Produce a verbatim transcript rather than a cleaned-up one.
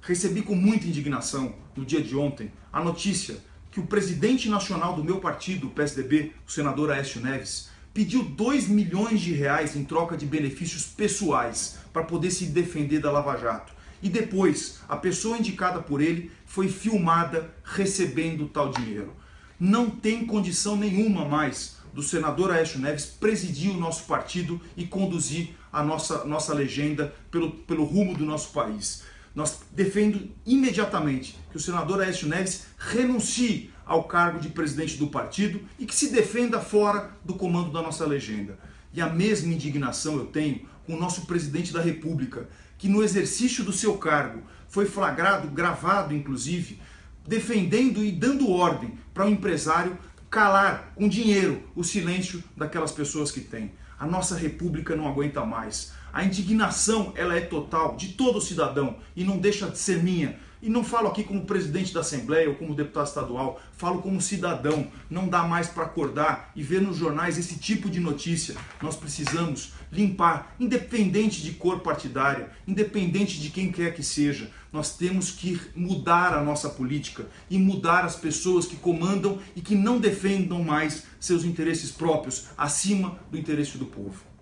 Recebi com muita indignação, no dia de ontem, a notícia que o presidente nacional do meu partido, o P S D B, o senador Aécio Neves, pediu dois milhões de reais em troca de benefícios pessoais para poder se defender da Lava Jato. E depois, a pessoa indicada por ele foi filmada recebendo tal dinheiro. Não tem condição nenhuma mais do senador Aécio Neves presidir o nosso partido e conduzir a nossa, nossa legenda pelo, pelo rumo do nosso país. Nós defendo imediatamente que o senador Aécio Neves renuncie ao cargo de presidente do partido e que se defenda fora do comando da nossa legenda. E a mesma indignação eu tenho com o nosso presidente da República, que no exercício do seu cargo foi flagrado, gravado inclusive, defendendo e dando ordem para o empresário calar com dinheiro o silêncio daquelas pessoas que têm. A nossa república não aguenta mais. A indignação, ela é total de todo cidadão e não deixa de ser minha. E não falo aqui como presidente da Assembleia ou como deputado estadual, falo como cidadão. Não dá mais para acordar e ver nos jornais esse tipo de notícia. Nós precisamos limpar, independente de cor partidária, independente de quem quer que seja. Nós temos que mudar a nossa política e mudar as pessoas que comandam e que não defendam mais seus interesses próprios acima do interesse do povo.